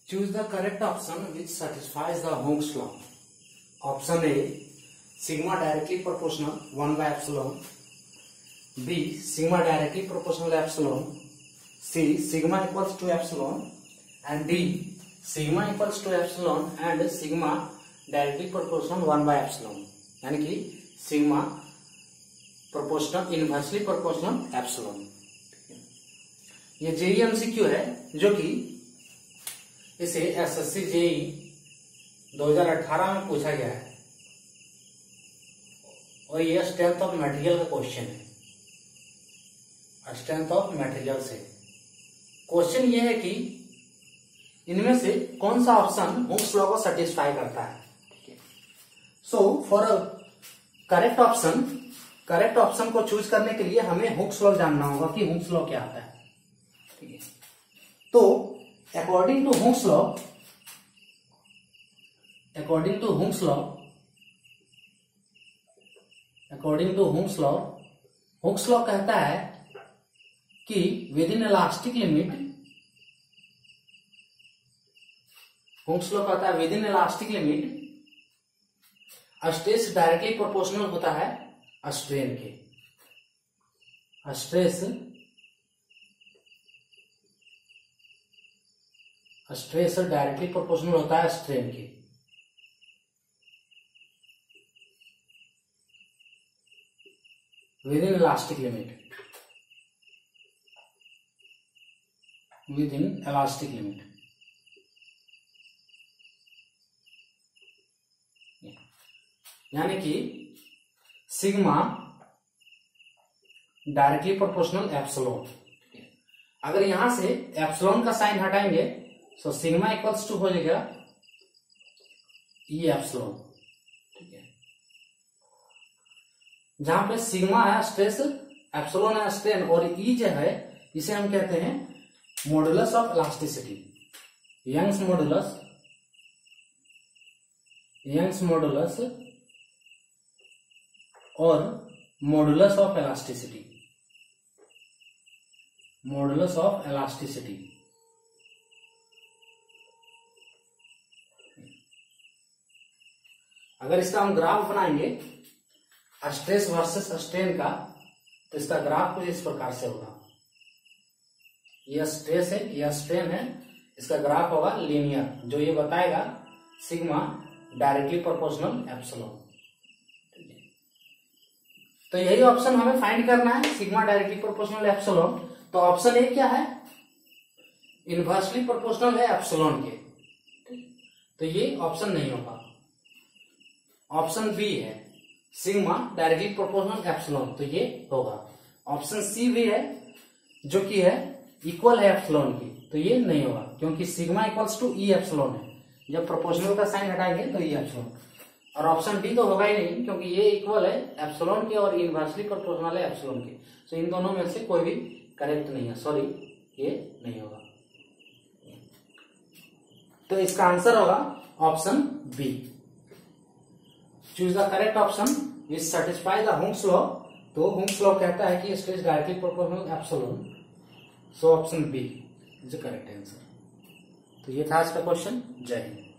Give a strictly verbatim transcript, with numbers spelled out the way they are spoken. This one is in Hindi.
Choose the correct option which satisfies the Hooke's law. Option A, sigma directly proportional one by epsilon. B, sigma directly proportional epsilon. C, sigma equals to epsilon. And D, sigma equals to epsilon and sigma directly proportional one by epsilon. यानी कि sigma proportional inversely proportional epsilon. ये जेई एमसीक्यू है जो कि इसे एसएससी जेई दो हज़ार अठारह में पूछा गया है और ये स्ट्रेंथ ऑफ मटेरियल का क्वेश्चन है. स्ट्रेंथ ऑफ मटेरियल से क्वेश्चन ये है कि इनमें से कौन सा ऑप्शन हुक्स लॉ को सेटिस्फाई करता है. So for a correct option correct option को चूज करने के लिए हमें हुक्स लॉ जानना होगा कि हुक्स लॉ क्या आता है. ठीक है, तो according to Hooke's law according to Hooke's law according to Hooke's law Hooke's law कहता है कि within elastic limit Hooke's law कहता है within elastic limit stress directly proportional होता है स्ट्रेन के. स्ट्रेस स्ट्रेस डायरेक्टली प्रोपोर्शनल होता है स्ट्रेन के. Within elastic limit within elastic limit यानी कि सिग्मा डायरेक्टली प्रोपोर्शनल एप्सिलॉन. अगर यहां से एप्सिलॉन का साइन हटाएंगे तो सिग्मा इक्वल्स टू हो जाएगा ई एप्सिलॉन. ठीक है, जहां पे सिग्मा है स्ट्रेस, एप्सिलॉन है स्ट्रेन और ई जो है इसे हम कहते हैं modulus of elasticity. Young's modulus Young's modulus और modulus of elasticity modulus of elasticity. अगर इसका हम ग्राफ बनाएंगे स्ट्रेस वर्सेस स्ट्रेन का तो इसका ग्राफ कुछ इस प्रकार से होगा. यह स्ट्रेस है, यह स्ट्रेन है, इसका ग्राफ होगा लीनियर जो ये बताएगा सिग्मा डायरेक्टली प्रोपोर्शनल एप्सिलॉन. तो यही ऑप्शन हमें फाइंड करना है, सिग्मा डायरेक्टली प्रोपोर्शनल एप्सिलॉन. तो ऑप्शन ए क्या है, इनवर्सली प्रोपोर्शनल है एप्सिलॉन के, तो ये ऑप्शन नहीं होगा. ऑप्शन बी है सिग्मा डायरेक्टली प्रोपोर्शनल एप्सिलॉन, तो ये होगा. ऑप्शन सी भी है जो कि है इक्वल है एप्सिलॉन की, तो ये नहीं होगा क्योंकि sigma equals to E epsilon है. जब प्रोपोर्शनल का साइन हटाएंगे तो ई एप्सिलॉन. और ऑप्शन डी तो होगा ही नहीं क्योंकि ये इक्वल है एप्सिलॉन के और इनवर्सली प्रोपोर्शनल है एप्सिलॉन के. तो इन दोनों में से कोई भी करेक्ट नहीं है, सॉरी ये नहीं होगा. तो इसका आंसर होगा option B. Choose the correct option which satisfy the Hooke's law. तो हुक्स लॉ कहता है कि stress directly proportional epsilon, so option B is the correct answer. तो ये था आज का क्वेश्चन. जय हिंद.